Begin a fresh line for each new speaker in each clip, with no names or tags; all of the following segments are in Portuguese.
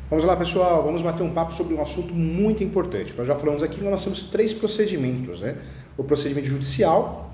Vamos lá, pessoal, vamos bater um papo sobre um assunto muito importante. Nós já falamos aqui que nós temos 3 procedimentos, né? O procedimento judicial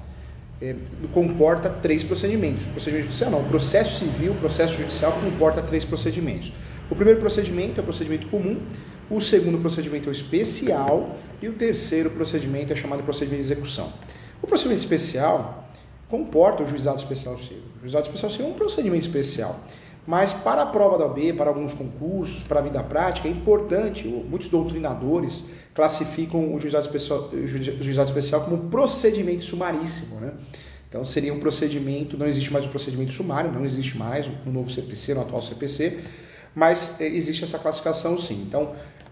comporta 3 procedimentos. O procedimento judicial não, o processo civil, o processo judicial comporta 3 procedimentos. O primeiro procedimento é o procedimento comum, o segundo procedimento é o especial e o terceiro procedimento é chamado de procedimento de execução. O procedimento especial comporta o juizado especial civil. O juizado especial civil é um procedimento especial. Mas para a prova da OAB, para alguns concursos, para a vida prática, é importante, muitos doutrinadores classificam o juizado especial como um procedimento sumaríssimo, né? Então seria um procedimento, não existe mais o procedimento sumário, não existe mais no novo CPC, no atual CPC, mas existe essa classificação sim. Então,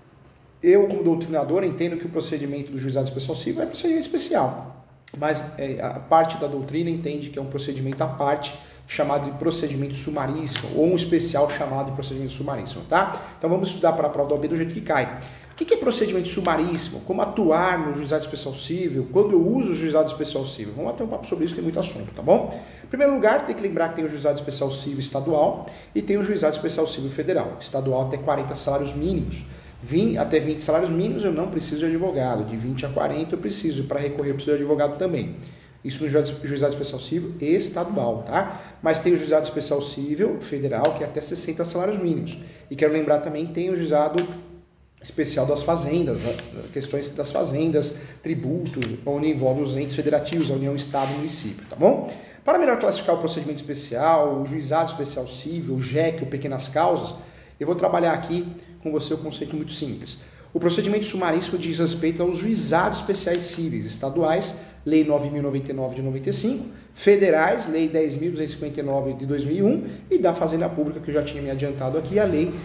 eu como doutrinador entendo que o procedimento do juizado especial civil é procedimento especial, mas a parte da doutrina entende que é um procedimento à parte, chamado de procedimento sumaríssimo, ou um especial chamado de procedimento sumaríssimo, tá? Então vamos estudar para a prova da OAB do jeito que cai. O que é procedimento sumaríssimo? Como atuar no juizado especial civil? Quando eu uso o juizado especial civil? Vamos bater um papo sobre isso, tem muito assunto, tá bom? Em primeiro lugar, tem que lembrar que tem o juizado especial civil estadual e tem o juizado especial civil federal. Estadual até 40 salários mínimos. Até 20 salários mínimos eu não preciso de advogado. De 20 a 40 eu preciso. Para recorrer eu preciso de advogado também. Isso no juizado especial civil estadual, tá? Mas tem o juizado especial civil federal, que é até 60 salários mínimos. E quero lembrar também que tem o juizado especial das fazendas, né? Questões das fazendas, tributos, onde envolve os entes federativos, a União, Estado e Município, tá bom? Para melhor classificar o procedimento especial, o juizado especial civil, o JEC, o pequenas causas, eu vou trabalhar aqui com você um conceito muito simples. O procedimento sumaríssimo diz respeito aos juizados especiais cíveis estaduais, Lei 9.099 de 95, federais, Lei 10.259 de 2001 e da Fazenda Pública, que eu já tinha me adiantado aqui, a Lei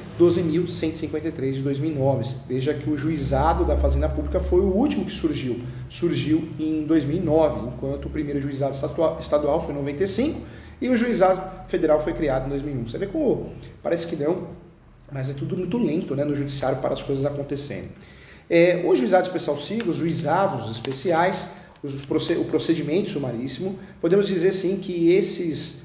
12.153 de 2009. Veja que o juizado da Fazenda Pública foi o último que surgiu em 2009, enquanto o primeiro juizado estadual foi em 95 e o juizado federal foi criado em 2001. Você vê como parece que não, mas é tudo muito lento, né, no judiciário para as coisas acontecerem. O juizado especial civil, os juizados especiais, o procedimento sumaríssimo, podemos dizer sim que esses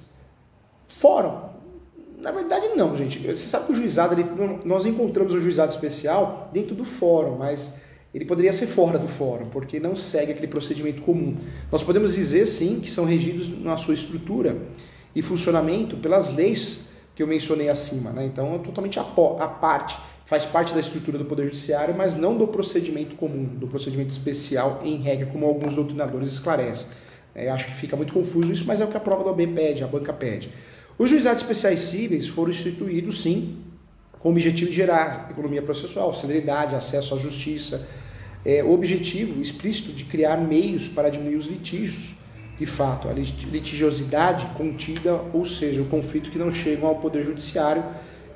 fórum, na verdade não, gente, você sabe que o juizado, nós encontramos o juizado especial dentro do fórum, mas ele poderia ser fora do fórum, porque não segue aquele procedimento comum. Nós podemos dizer sim que são regidos na sua estrutura e funcionamento pelas leis que eu mencionei acima, né? Então é totalmente à parte. Faz parte da estrutura do Poder Judiciário, mas não do procedimento comum, do procedimento especial em regra, como alguns doutrinadores esclarecem. Acho que fica muito confuso isso, mas é o que a prova da OAB pede, a banca pede. Os juizados especiais cíveis foram instituídos, sim, com o objetivo de gerar economia processual, celeridade, acesso à justiça, o objetivo explícito de criar meios para diminuir os litígios, de fato, a litigiosidade contida, ou seja, o conflito que não chegam ao Poder Judiciário,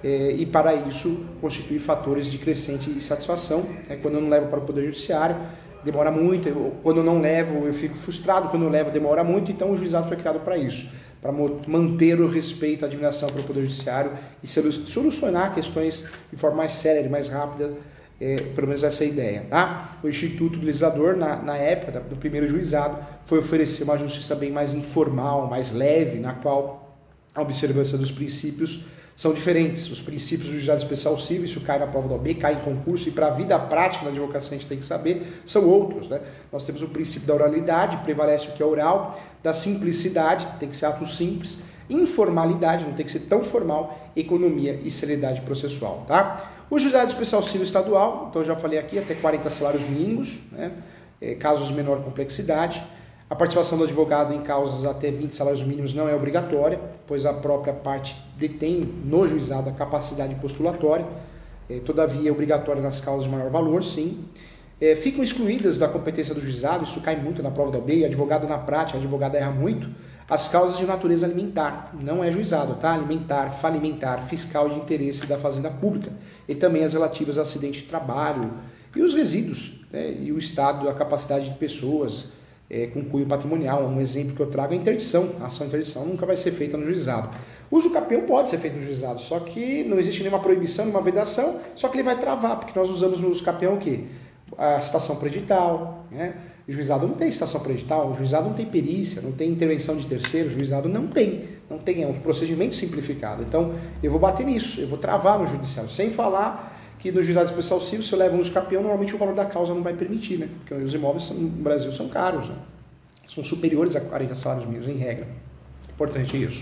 e para isso constitui fatores de crescente insatisfação. Quando eu não levo para o Poder Judiciário, demora muito, quando eu não levo eu fico frustrado, quando eu levo demora muito, então o juizado foi criado para isso, para manter o respeito à admiração para o Poder Judiciário e solucionar questões de forma mais séria, mais rápida, pelo menos essa é a ideia, tá? O Instituto do Legislador, na época do primeiro juizado, foi oferecer uma justiça bem mais informal, mais leve, na qual a observância dos princípios são diferentes. Os princípios do juizado especial civil, isso cai na prova da OAB, cai em concurso, e para a vida prática da advocacia a gente tem que saber, são outros, né? Nós temos o princípio da oralidade, prevalece o que é oral, da simplicidade, tem que ser ato simples, informalidade, não tem que ser tão formal, economia e celeridade processual, tá? O juizado especial civil estadual, então eu já falei aqui, até 40 salários mínimos, né? Casos de menor complexidade. A participação do advogado em causas até 20 salários mínimos não é obrigatória, pois a própria parte detém no juizado a capacidade postulatória, todavia é obrigatória nas causas de maior valor, sim. Ficam excluídas da competência do juizado, isso cai muito na prova da OAB, advogado na prática, advogado erra muito, as causas de natureza alimentar, não é juizado, tá? Alimentar, falimentar, fiscal de interesse da Fazenda Pública, e também as relativas a acidente de trabalho e os resíduos, né? E o estado, a capacidade de pessoas, com cunho patrimonial. Um exemplo que eu trago é a interdição. A ação de interdição nunca vai ser feita no juizado. O uso capião pode ser feito no juizado, só que não existe nenhuma proibição, nenhuma vedação, só que ele vai travar, porque nós usamos no uso capião o quê? A citação predital, né? O juizado não tem citação para edital, o juizado não tem perícia, não tem intervenção de terceiro, o juizado não tem, é um procedimento simplificado. Então, eu vou bater nisso, eu vou travar no judiciário, sem falar que no juizado especial civil, se eu levo um escapião, normalmente o valor da causa não vai permitir, né? Porque os imóveis no Brasil são caros, né? São superiores a 40 salários mínimos, em regra. Importante isso.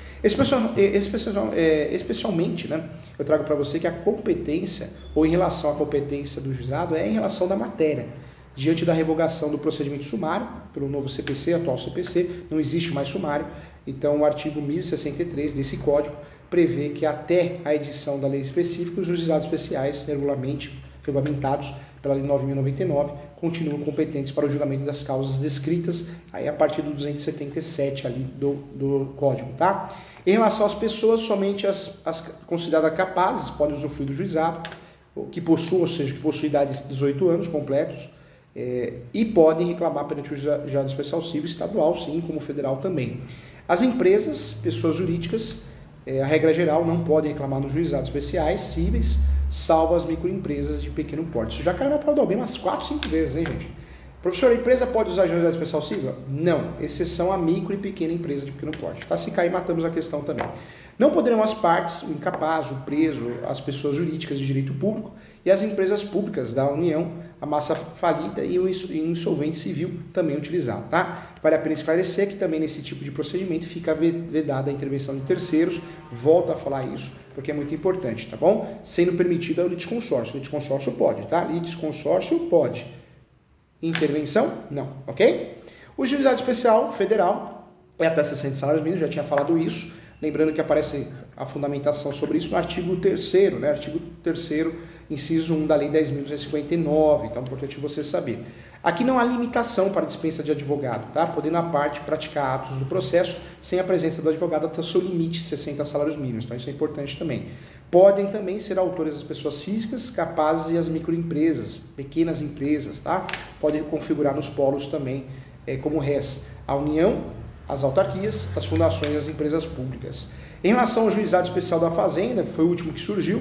Especialmente, né, eu trago para você que a competência, ou em relação à competência do juizado, é em relação da matéria. Diante da revogação do procedimento sumário, pelo novo CPC, atual CPC, não existe mais sumário, então o artigo 1063 desse código prevê que até a edição da lei específica, os juizados especiais regulamentados pela Lei 9.099 continuam competentes para o julgamento das causas descritas aí a partir do 277 ali do código, tá? Em relação às pessoas, somente as consideradas capazes podem usufruir do juizado, que possuam, ou seja, que possuem idade de 18 anos completos, e podem reclamar perante o juizado especial civil estadual, sim, como federal também. As empresas, pessoas jurídicas, a regra geral, não podem reclamar nos juizados especiais cíveis, salvo as microempresas de pequeno porte. Isso já caiu na prova da OAB umas 4, 5 vezes, hein, gente? Professor, a empresa pode usar juizado especial civil? Não, exceção a micro e pequena empresa de pequeno porte. Tá? Se cair, matamos a questão também. Não poderão as partes, o incapaz, o preso, as pessoas jurídicas de direito público e as empresas públicas da União, a massa falida e o insolvente civil também utilizar, tá? Vale a pena esclarecer que também nesse tipo de procedimento fica vedada a intervenção de terceiros, volto a falar isso, porque é muito importante, tá bom? Sendo permitido o litisconsórcio. Litisconsórcio pode, tá? Litisconsórcio pode. Intervenção? Não, ok? O juizado especial federal é até 60 salários mínimos, já tinha falado isso. Lembrando que aparece a fundamentação sobre isso no artigo 3º, né? Artigo 3º, inciso 1 da Lei 10.259, então é importante você saber. Aqui não há limitação para dispensa de advogado, tá? Podendo a parte praticar atos do processo sem a presença do advogado até o seu limite, 60 salários mínimos, então isso é importante também. Podem também ser autores as pessoas físicas, capazes e as microempresas, pequenas empresas, tá? Podem configurar nos polos também, como res, a União, as autarquias, as fundações e as empresas públicas. Em relação ao juizado especial da Fazenda, que foi o último que surgiu,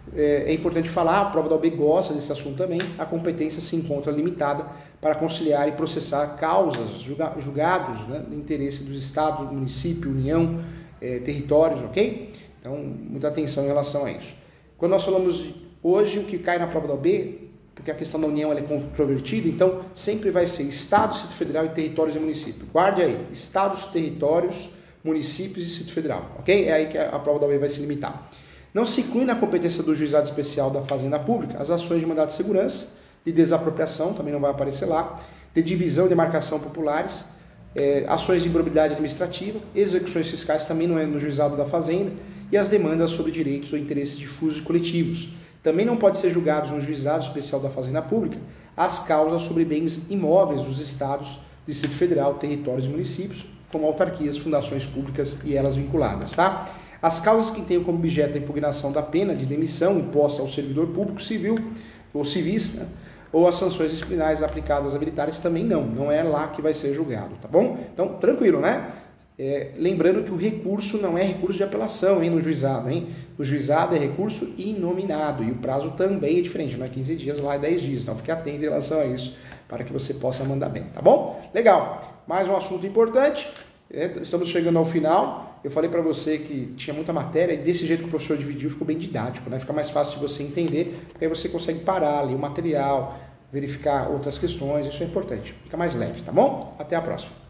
é importante falar, a prova da OAB gosta desse assunto também, a competência se encontra limitada para conciliar e processar causas, julgados, né, de interesse dos estados, do município, União, territórios, ok? Então, muita atenção em relação a isso. Quando nós falamos hoje, o que cai na prova da OAB, porque a questão da União ela é controvertida, então sempre vai ser Estado, Distrito Federal e territórios e município. Guarde aí, Estados, territórios, municípios e Distrito Federal, ok? É aí que a prova da OAB vai se limitar. Não se inclui na competência do juizado especial da Fazenda Pública as ações de mandado de segurança, de desapropriação, também não vai aparecer lá, de divisão e demarcação populares, ações de improbidade administrativa, execuções fiscais também não é no juizado da Fazenda, e as demandas sobre direitos ou interesses difusos e coletivos. Também não pode ser julgados no juizado especial da Fazenda Pública as causas sobre bens imóveis dos estados, Distrito Federal, territórios e municípios, como autarquias, fundações públicas e elas vinculadas, tá? As causas que tenham como objeto a impugnação da pena de demissão imposta ao servidor público civil ou civis, né? Ou as sanções disciplinares aplicadas a militares também não é lá que vai ser julgado, tá bom? Então, tranquilo, né? Lembrando que o recurso não é recurso de apelação, hein, no juizado, hein? No juizado é recurso inominado e o prazo também é diferente, não é 15 dias, lá é 10 dias, então fique atento em relação a isso para que você possa mandar bem, tá bom? Legal, mais um assunto importante, estamos chegando ao final, eu falei para você que tinha muita matéria e desse jeito que o professor dividiu ficou bem didático, né? Fica mais fácil de você entender, porque aí você consegue parar, ler o material, verificar outras questões, isso é importante, fica mais leve, tá bom? Até a próxima.